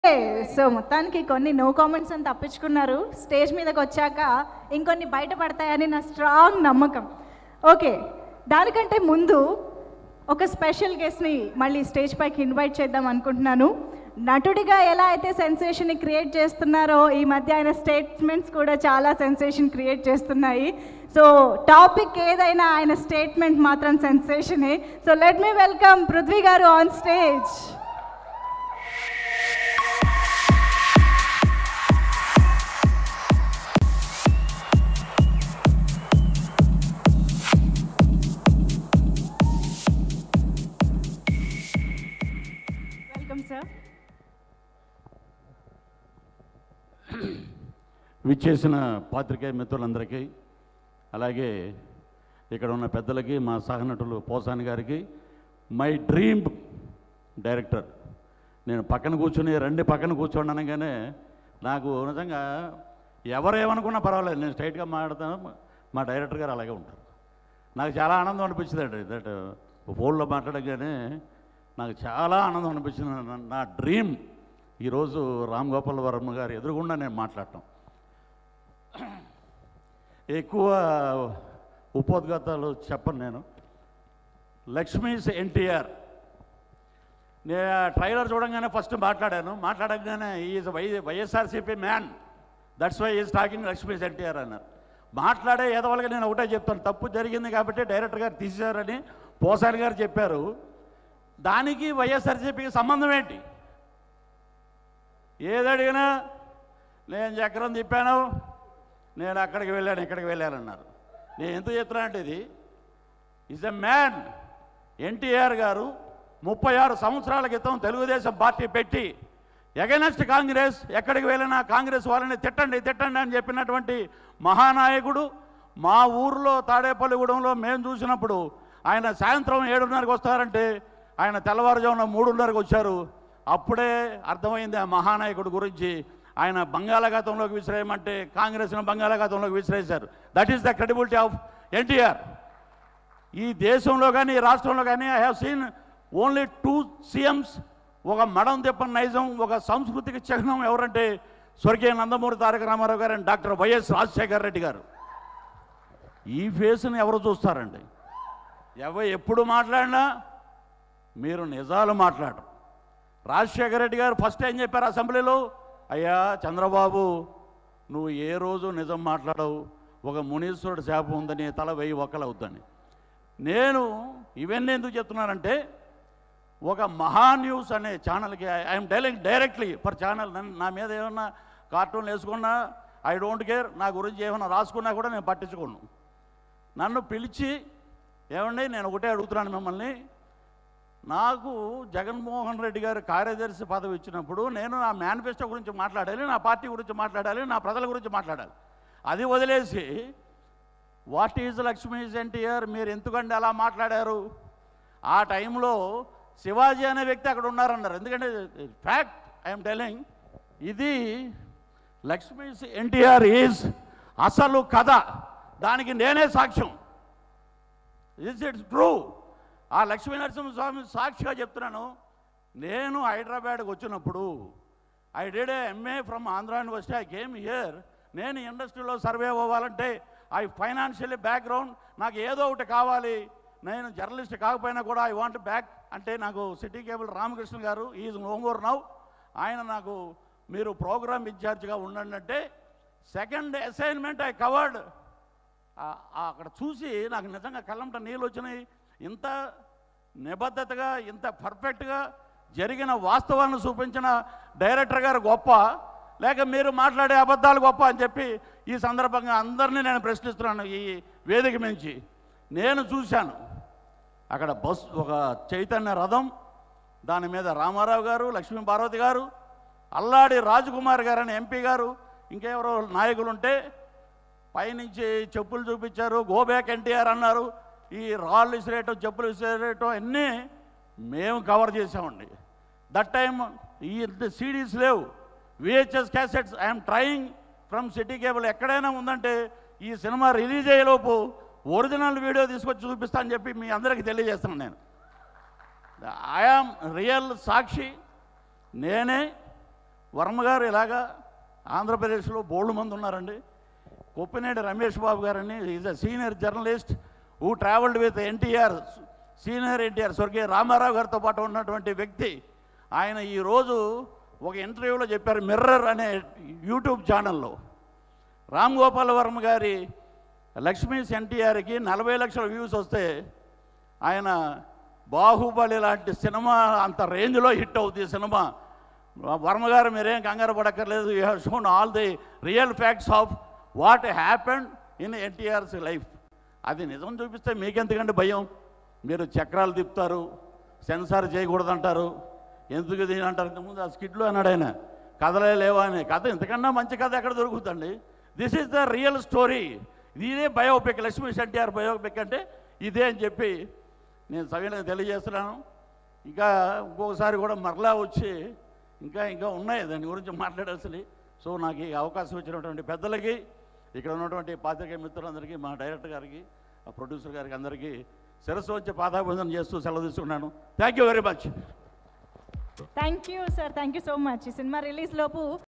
So మొత్తానికి కొన్ని no comments అని తప్పించుకున్నారు. స్టేజ్ మీదకి వచ్చాక ఇంకొన్ని బయటపడతాయని నా స్ట్రాంగ్ నమ్మకం. ఓకే, దానికంటే ముందు ఒక స్పెషల్ గెస్ట్ని మళ్ళీ స్టేజ్ పైకి ఇన్వైట్ చేద్దాం అనుకుంటున్నాను. నటుడిగా ఎలా అయితే సెన్సేషన్ని క్రియేట్ చేస్తున్నారో ఈ మధ్య ఆయన స్టేట్మెంట్స్ కూడా చాలా సెన్సేషన్ క్రియేట్ చేస్తున్నాయి. సో టాపిక్ ఏదైనా ఆయన స్టేట్మెంట్ మాత్రం సెన్సేషనే. So let me welcome Prithvi గారు ఆన్ స్టేజ్. విచ్చేసిన పాత్రికేయ మిత్రులందరికీ, అలాగే ఇక్కడ ఉన్న పెద్దలకి, మా సహనటులు పోసాని గారికి, మై డ్రీమ్ డైరెక్టర్. నేను పక్కన కూర్చుని రండి పక్కన కూర్చోండి అనగానే నాకు నిజంగా ఎవరేమనుకున్నా పర్వాలేదు, నేను స్ట్రైట్గా మాట్లాడతాను. మా డైరెక్టర్ గారు అలాగే ఉంటారు. నాకు చాలా ఆనందం అనిపించింది అండి. దట్ ఫోన్లో మాట్లాడగానే నాకు చాలా ఆనందం అనిపించింది. నా డ్రీమ్ ఈరోజు రామ్ గోపాల్ వర్మ గారు ఎదురుగుండా నేను మాట్లాడటం. ఎక్కువ ఉపోద్ఘాతాలు చెప్పను నేను. లక్ష్మీస్ ఎన్టీఆర్, నేను ట్రైలర్ చూడంగానే ఫస్ట్ మాట్లాడగానే is YSRCP man, that's why is talking Lakshmi's NTR అన్నారు. మాట్లాడే ఏదోవాళ్ళగా నేను ఒకటే చెప్తాను, తప్పు జరిగింది కాబట్టి డైరెక్టర్ గారు తీసేశారని పోసాని గారు చెప్పారు. దానికి వైఎస్ఆర్సీపీకి సంబంధం ఏంటి? ఏదడిగినా నేను చక్రం తిప్పాను, నేను అక్కడికి వెళ్ళాను ఇక్కడికి వెళ్ళానన్నారు. నేను ఎందుకు చెప్తున్నా అంటే ఇది ఈజ్ ఎ మ్యాన్. ఎన్టీఆర్ గారు 36 సంవత్సరాల క్రితం తెలుగుదేశం పార్టీ పెట్టి ఎగైనెస్ట్ కాంగ్రెస్, ఎక్కడికి వెళ్ళినా కాంగ్రెస్ వాళ్ళని తిట్టండి అని చెప్పినటువంటి మహానాయకుడు. మా ఊర్లో తాడేపల్లిగూడెంలో మేము చూసినప్పుడు ఆయన సాయంత్రం 7:30కి వస్తారంటే ఆయన తెల్లవారుజామున 3:30కి వచ్చారు. అప్పుడే అర్థమైంది ఆ మహానాయకుడు గురించి. ఆయన బంగాళాఖాతంలోకి విసిరేయమంటే కాంగ్రెస్ను బంగాళాఖాతంలోకి విసిరేశారు. That is the credibility of NTR. ఈ దేశంలో కానీ ఈ రాష్ట్రంలో కానీ I have seen only 2 CMs. ఒక మడం తిప్పని నైజం, ఒక సంస్కృతికి చిహ్నం ఎవరంటే స్వర్గీయ నందమూరి తారక రామారావు గారు అండ్ డాక్టర్ వైఎస్ రాజశేఖర రెడ్డి గారు. ఈ ఫేస్ని ఎవరు చూస్తారండి? ఎప్పుడు మాట్లాడినా మీరు నిజాలు మాట్లాడరు. రాజశేఖర రెడ్డి గారు ఫస్ట్ ఏం చెప్పారు అసెంబ్లీలో? అయ్యా చంద్రబాబు, నువ్వు ఏ రోజు నిజం మాట్లాడవు, ఒక మునీశ్వరుడు శాపం ఉందని తల 1000 ఒక్కలవుద్దని. నేను ఇవన్నీ ఎందుకు చెప్తున్నానంటే, ఒక మహా న్యూస్ అనే ఛానల్కి I'm telling directly for channel. నా మీద ఏమన్నా కార్టూన్లు వేసుకున్నా ఐ డోంట్ కేర్, నా గురించి ఏమైనా రాసుకున్నా కూడా నేను పట్టించుకోను. నన్ను పిలిచి ఏమండి నేను ఒకటే అడుగుతున్నాను మిమ్మల్ని, నాకు జగన్మోహన్ రెడ్డి గారు కార్యదర్శి పదవి ఇచ్చినప్పుడు నేను నా మేనిఫెస్టో గురించి మాట్లాడాలి, నా పార్టీ గురించి మాట్లాడాలి, నా ప్రజల గురించి మాట్లాడాలి. అది వదిలేసి వాట్ ఈజ్ లక్ష్మీస్ ఎన్టీఆర్, మీరు ఎందుకంటే అలా మాట్లాడారు? ఆ టైంలో శివాజీ అనే వ్యక్తి అక్కడ ఉన్నారన్నారు. ఎందుకంటే ఫ్యాక్ట్ ఐఎమ్ టెలింగ్, ఇది లక్ష్మీస్ ఎన్టీఆర్ ఈజ్ అసలు కథ. దానికి నేనే సాక్ష్యం. It's true. ఆ లక్ష్మీ నరసింహస్వామి సాక్షిగా చెప్తున్నాను. నేను హైదరాబాద్కి వచ్చినప్పుడు I did MA from Andhra university. I came here. నేను ఇండస్ట్రీలో సర్వే అవ్వాలంటే ఐ ఫైనాన్షియల్లీ బ్యాక్గ్రౌండ్, నాకు ఏదో ఒకటి కావాలి. నేను జర్నలిస్ట్ కాకపోయినా కూడా ఐ వాంట్ బ్యాక్ అంటే నాకు సిటీ కేబుల్ రామకృష్ణ గారు, ఈజ్ నో మోర్ నౌ, ఆయన నాకు మీరు ప్రోగ్రామ్ ఇన్ఛార్జ్గా ఉండండి అంటే సెకండ్ అసైన్మెంట్ ఐ కవర్డ్. అక్కడ చూసి నాకు నిజంగా కళ్ళంట నీళ్ళు వచ్చినాయి. ఇంత నిబద్ధతగా, ఇంత పర్ఫెక్ట్గా జరిగిన వాస్తవాలను చూపించిన డైరెక్టర్ గారు గొప్ప, లేక మీరు మాట్లాడే అబద్ధాలు గొప్ప అని చెప్పి ఈ సందర్భంగా అందరినీ నేను ప్రశ్నిస్తున్నాను. ఈ వేదిక నుంచి నేను చూశాను అక్కడ ఒక చైతన్య రథం, దాని మీద రామారావు గారు, లక్ష్మీ పార్వతి గారు, అల్లాడి రాజకుమార్ గారు అని MP గారు, ఇంకెవరో నాయకులు ఉంటే పైనుంచి చెప్పులు చూపించారు, గోబ్యాక్ ఎన్టీఆర్ అన్నారు. ఈ రాళ్ళు విసిరేయటం, చెప్పులు విసిరేయటం అన్నీ మేము కవర్ చేసామండి. దట్ టైమ్ ఈ CDs లేవు, VHS cassettes. I'm trying from city cable ఎక్కడైనా ఉందంటే ఈ సినిమా రిలీజ్ అయ్యేలోపు ఒరిజినల్ వీడియో తీసుకొచ్చి చూపిస్తా అని చెప్పి మీ అందరికీ తెలియజేస్తున్నాను. నేను ఐఆమ్ రియల్ సాక్షి. నేనే వర్మ గారు ఇలాగా ఆంధ్రప్రదేశ్లో బోల్డ్ మంది ఉన్నారండి. కొప్పినేడి రమేష్ బాబు గారని is a senior journalist who travelled with NTR, senior NTR స్వర్గీయ రామారావు గారితో పాటు ఉన్నటువంటి వ్యక్తి. ఆయన ఈరోజు ఒక ఇంటర్వ్యూలో చెప్పారు, మిర్రర్ అనే యూట్యూబ్ ఛానల్లో, రామ్ గోపాల్ వర్మ గారి లక్ష్మీస్ ఎన్టీఆర్కి 40 లక్షల వ్యూస్ వస్తే ఆయన బాహుబలి లాంటి సినిమా అంత రేంజ్లో హిట్ అవుతుంది సినిమా. వర్మ గారు మీరేం కంగారు పడక్కర్లేదు, you have shown all the real facts of what happened in NTR's life. అది నిజం చూపిస్తే మీకెందుకంటే భయం? మీరు చక్రాలు తిప్పుతారు, సెన్సార్ చేయకూడదంటారు, ఎందుకు దీని అంటారు. ఇంతకుముందు ఆ స్కిట్లో అన్నాడు ఆయన, కథలే లేవా అని. కథ ఇంతకన్నా మంచి కథ ఎక్కడ దొరుకుతుందండి? This is the real story. ఇదే బయోపిక్, లక్ష్మీస్ ఎన్టీఆర్ బయోపిక్ అంటే ఇదే అని చెప్పి నేను సవినయంగా తెలియజేస్తున్నాను. ఇంకా ఇంకొకసారి కూడా మరలా వచ్చి ఇంకా ఉన్నాయి దాని గురించి మాట్లాడాల్సింది. సో నాకు ఈ అవకాశం ఇచ్చినటువంటి పెద్దలకి, ఇక్కడ ఉన్నటువంటి పాత్రికేయ మిత్రులందరికీ, మా డైరెక్టర్ గారికి, ఆ ప్రొడ్యూసర్ గారికి అందరికీ శిరస్సు వచ్చి పాదాభివందనం చేస్తూ సెలవు తీసుకున్నాను. Thank you very much. Thank you sir, thank you so much. ఈ సినిమా రిలీజ్ లోపు